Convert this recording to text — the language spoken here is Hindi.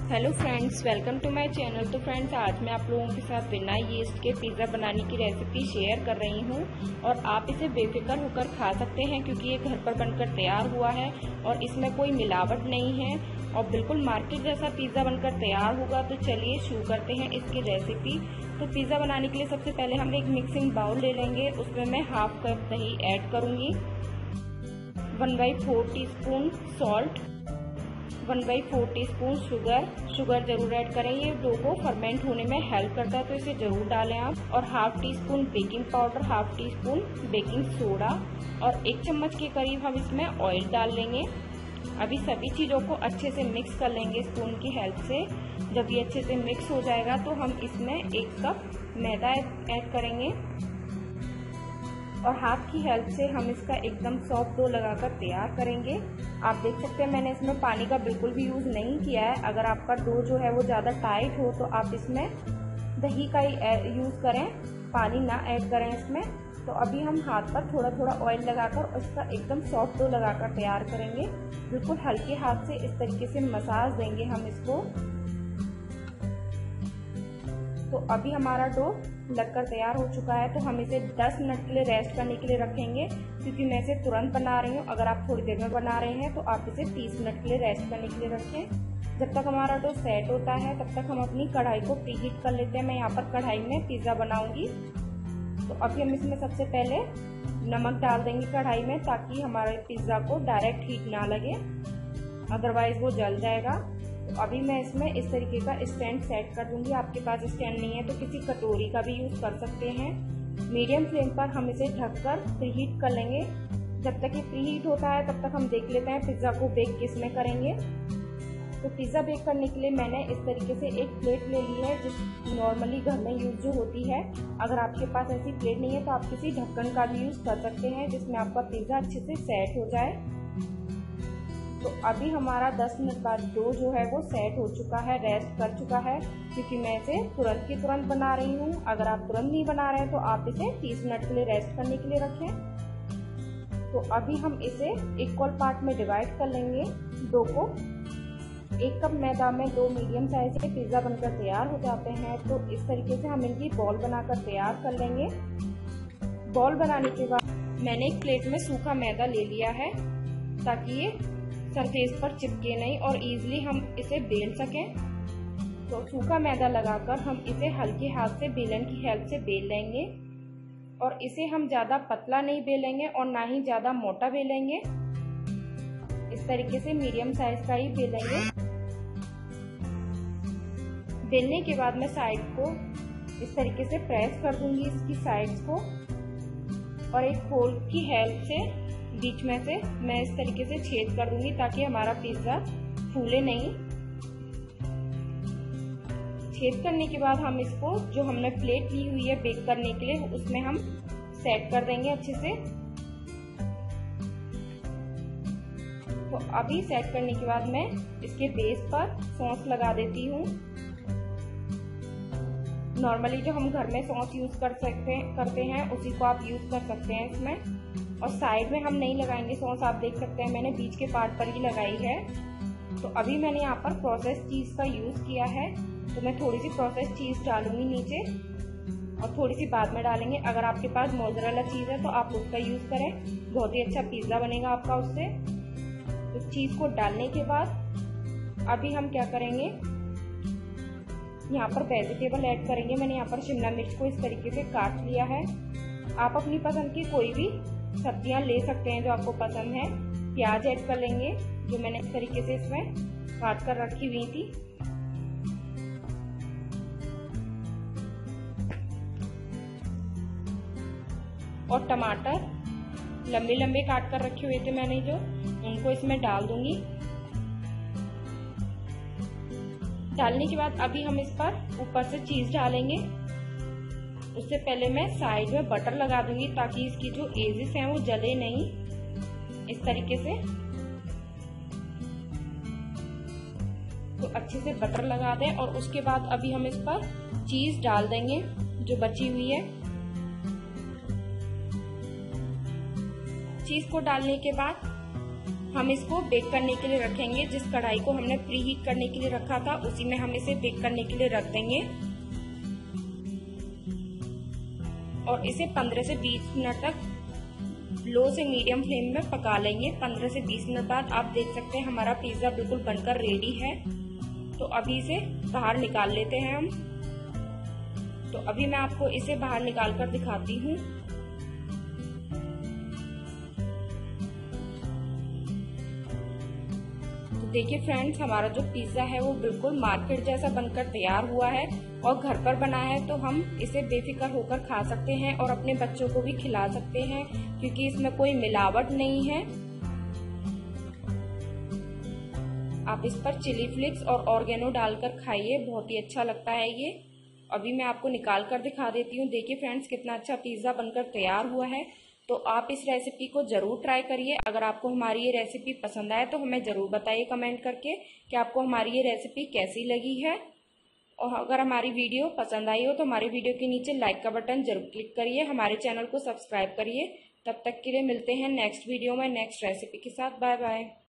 Hello friends, welcome to my channel. तो फ्रेंड्स, आज मैं आप लोगों के साथ बिना यीस्ट के पिज़्ज़ा बनाने की रेसिपी शेयर कर रही हूं और आप इसे बेफिक्र होकर खा सकते हैं क्योंकि ये घर पर बनकर तैयार हुआ है और इसमें कोई मिलावट नहीं है और बिल्कुल मार्केट जैसा पिज़्ज़ा बनकर तैयार होगा। तो चलिए शुरू करते हैं इसकी रेसिपी। तो पिज़्ज़ा बनाने के लिए सबसे पहले हम एक मिक्सिंग बाउल ले लेंगे। उसमें मैं हाफ कप दही ऐड करूँगी, 1/4 टीस्पून सॉल्ट, 1/4 टीस्पून शुगर जरूर ऐड करें। ये डो को फर्मेंट होने में हेल्प करता है तो इसे जरूर डालें आप। और half teaspoon baking powder, half teaspoon baking soda और 1 चम्मच के करीब हम इसमें ऑयल डाल लेंगे। अभी सभी चीज़ों को अच्छे से मिक्स कर लेंगे स्पून की हेल्प से। जब ये अच्छे से मिक्स हो जाएगा तो हम इसमें 1 कप मैदा ऐड करेंगे और हाथ की हेल्प से हम इसका एकदम सॉफ्ट डो लगाकर तैयार करेंगे। आप देख सकते हैं मैंने इसमें पानी का बिल्कुल भी यूज़ नहीं किया है। अगर आपका डो जो है वो ज़्यादा टाइट हो तो आप इसमें दही का ही यूज़ करें, पानी ना ऐड करें इसमें। तो अभी हम हाथ पर थोड़ा थोड़ा ऑयल लगाकर उसका एकदम सॉफ्ट डो लगाकर तैयार करेंगे। बिल्कुल हल्के हाथ से इस तरीके से मसाज देंगे हम इसको। तो अभी हमारा डो लगकर तैयार हो चुका है। तो हम इसे 10 मिनट के लिए रेस्ट करने के लिए रखेंगे क्योंकि मैं इसे तुरंत बना रही हूँ। अगर आप थोड़ी देर में बना रहे हैं तो आप इसे 30 मिनट के लिए रेस्ट करने के लिए रखें। जब तक हमारा डो सेट होता है तब तक हम अपनी कढ़ाई को प्रीहीट कर लेते हैं। मैं यहाँ पर कढ़ाई में पिज़्ज़ा बनाऊंगी। तो अभी हम इसमें सबसे पहले नमक डाल देंगे कढ़ाई में ताकि हमारे पिज़्ज़ा को डायरेक्ट हीट ना लगे, अदरवाइज वो जल जाएगा। तो अभी मैं इसमें इस तरीके का स्टैंड सेट कर दूंगी। आपके पास स्टैंड नहीं है तो किसी कटोरी का भी यूज कर सकते हैं। मीडियम फ्लेम पर हम इसे ढककर प्रीहीट कर लेंगे। जब तक ये प्रीहीट होता है तब तक हम देख लेते हैं पिज़्ज़ा को बेक किस में करेंगे। तो पिज़्ज़ा बेक करने के लिए मैंने इस तरीके से एक प्लेट ले ली है जिस नॉर्मली घर में यूज जो होती है। अगर आपके पास ऐसी प्लेट नहीं है तो आप किसी ढक्कन का भी यूज कर सकते हैं जिसमें आपका पिज़्ज़ा अच्छे से सेट हो जाए। तो अभी हमारा 10 मिनट बाद डो जो है वो सेट हो चुका है, रेस्ट कर चुका है क्योंकि मैं इसे तुरंत की तुरंत बना रही हूँ। अगर आप तुरंत नहीं बना रहे हैं तो आप इसे 30 मिनट के लिए रेस्ट करने के लिए रखें। तो अभी हम इसे इक्वल पार्ट में डिवाइड कर लेंगे डो को। 1 कप मैदा में 2 मीडियम साइज के पिज़्ज़ा बनकर तैयार हो जाते हैं। तो इस तरीके से हम इनकी बॉल बनाकर तैयार कर लेंगे। बॉल बनाने के बाद मैंने एक प्लेट में सूखा मैदा ले लिया है ताकि ये सरफेस पर चिपके नहीं और इजीली हम इसे बेल सकें। तो सूखा मैदा लगाकर हम इसे हल्के हाथ से बेलन की हेल्प से बेल लेंगे और इसे हम ज़्यादा पतला नहीं बेलेंगे और ना ही ज़्यादा मोटा बेलेंगे। इस तरीके से मीडियम साइज का ही बेलेंगे। बेलने के बाद मैं साइड को इस तरीके से प्रेस कर दूंगी इसकी साइड्स को और एक होल की हेल्प से बीच में से मैं इस तरीके से छेद कर दूंगी ताकि हमारा पिज़्ज़ा फूले नहीं। छेद करने के बाद हम इसको जो हमने प्लेट ली हुई है बेक करने के लिए उसमें हम सेट कर देंगे अच्छे से। तो अभी सेट करने के बाद मैं इसके बेस पर सॉस लगा देती हूँ। नॉर्मली जो हम घर में सॉस यूज करते हैं उसी को आप यूज कर सकते हैं इसमें। और साइड में हम नहीं लगाएंगे सॉस, आप देख सकते हैं मैंने बीच के पार्ट पर ही लगाई है। तो अभी मैंने यहाँ पर प्रोसेस चीज का यूज किया है तो मैं थोड़ी सी प्रोसेस चीज डालूंगी नीचे और थोड़ी सी बाद में डालेंगे। अगर आपके पास मोज़रेला चीज है तो आप उसका यूज करें, बहुत ही अच्छा पिज़्ज़ा बनेगा आपका उससे। तो चीज को डालने के बाद अभी हम क्या करेंगे, यहाँ पर वेजिटेबल ऐड करेंगे। मैंने यहाँ पर शिमला मिर्च को इस तरीके से काट लिया है। आप अपनी पसंद की कोई भी सब्जियां ले सकते हैं जो आपको पसंद है। प्याज ऐड कर लेंगे जो मैंने इस तरीके से इसमें काट कर रखी हुई थी। और टमाटर लंबे लंबे काट कर रखे हुए थे मैंने जो, उनको इसमें डाल दूंगी। डालने के बाद अभी हम इस पर ऊपर से चीज डालेंगे। उससे पहले मैं साइड में बटर लगा दूंगी ताकि इसकी जो एजेस हैं वो जले नहीं। इस तरीके से तो अच्छे से बटर लगा दें और उसके बाद अभी हम इस पर चीज डाल देंगे जो बची हुई है। चीज को डालने के बाद हम इसको बेक करने के लिए रखेंगे। जिस कढ़ाई को हमने प्री हीट करने के लिए रखा था उसी में हम इसे बेक करने के लिए रख देंगे और इसे 15 से 20 मिनट तक लो से मीडियम फ्लेम में पका लेंगे। 15 से 20 मिनट बाद आप देख सकते हैं हमारा पिज्जा बिल्कुल बनकर रेडी है। तो अभी इसे बाहर निकाल लेते हैं हम। तो अभी मैं आपको इसे बाहर निकाल कर दिखाती हूँ। तो देखिए फ्रेंड्स, हमारा जो पिज्जा है वो बिल्कुल मार्केट जैसा बनकर तैयार हुआ है और घर पर बना है तो हम इसे बेफिक्र होकर खा सकते हैं और अपने बच्चों को भी खिला सकते हैं क्योंकि इसमें कोई मिलावट नहीं है। आप इस पर चिली फ्लेक्स और ऑर्गेनो डालकर खाइए, बहुत ही अच्छा लगता है ये। अभी मैं आपको निकाल कर दिखा देती हूँ। देखिए फ्रेंड्स, कितना अच्छा पिज्जा बनकर तैयार हुआ है। तो आप इस रेसिपी को जरूर ट्राई करिए। अगर आपको हमारी ये रेसिपी पसंद आए तो हमें जरूर बताइए कमेंट करके कि आपको हमारी ये रेसिपी कैसी लगी है। और अगर हमारी वीडियो पसंद आई हो तो हमारी वीडियो के नीचे लाइक का बटन जरूर क्लिक करिए, हमारे चैनल को सब्सक्राइब करिए। तब तक के लिए मिलते हैं नेक्स्ट वीडियो में नेक्स्ट रेसिपी के साथ। Bye bye.